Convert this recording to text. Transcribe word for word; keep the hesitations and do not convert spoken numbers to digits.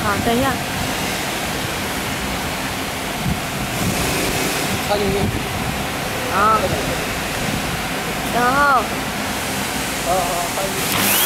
好，等一下。 插进去。 好。然后。 好好，插进去。